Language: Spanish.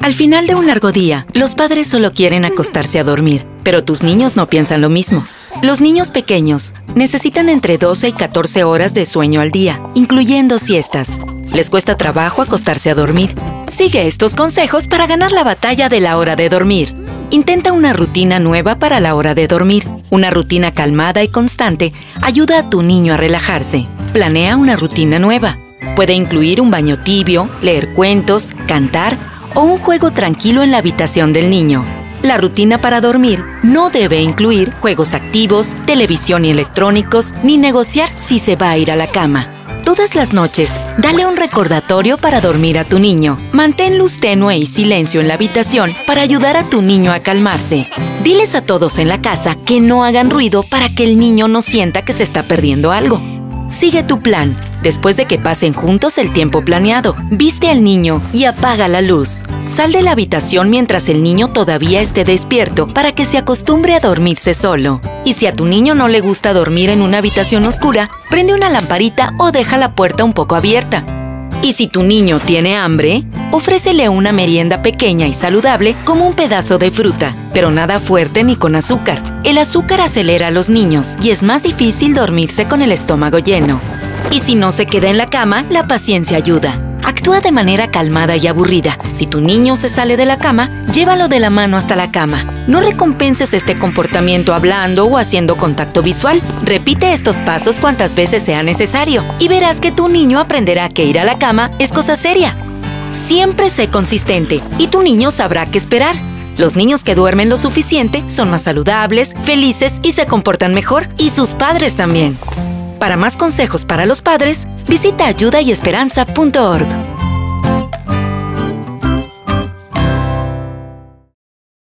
Al final de un largo día, los padres solo quieren acostarse a dormir, pero tus niños no piensan lo mismo. Los niños pequeños necesitan entre 12 y 14 horas de sueño al día, incluyendo siestas. Les cuesta trabajo acostarse a dormir. Sigue estos consejos para ganar la batalla de la hora de dormir. Intenta una rutina nueva para la hora de dormir. Una rutina calmada y constante ayuda a tu niño a relajarse. Planea una rutina nueva. Puede incluir un baño tibio, leer cuentos, cantar o un juego tranquilo en la habitación del niño. La rutina para dormir no debe incluir juegos activos, televisión y electrónicos, ni negociar si se va a ir a la cama. Todas las noches, dale un recordatorio para dormir a tu niño. Mantén luz tenue y silencio en la habitación para ayudar a tu niño a calmarse. Diles a todos en la casa que no hagan ruido para que el niño no sienta que se está perdiendo algo. Sigue tu plan. Después de que pasen juntos el tiempo planeado, viste al niño y apaga la luz. Sal de la habitación mientras el niño todavía esté despierto para que se acostumbre a dormirse solo. Y si a tu niño no le gusta dormir en una habitación oscura, prende una lamparita o deja la puerta un poco abierta. Y si tu niño tiene hambre, ofrécele una merienda pequeña y saludable como un pedazo de fruta, pero nada fuerte ni con azúcar. El azúcar acelera a los niños y es más difícil dormirse con el estómago lleno. Y si no se queda en la cama, la paciencia ayuda. Actúa de manera calmada y aburrida. Si tu niño se sale de la cama, llévalo de la mano hasta la cama. No recompenses este comportamiento hablando o haciendo contacto visual. Repite estos pasos cuantas veces sea necesario y verás que tu niño aprenderá que ir a la cama es cosa seria. Siempre sé consistente y tu niño sabrá qué esperar. Los niños que duermen lo suficiente son más saludables, felices y se comportan mejor, y sus padres también. Para más consejos para los padres, visita ayudayesperanza.org.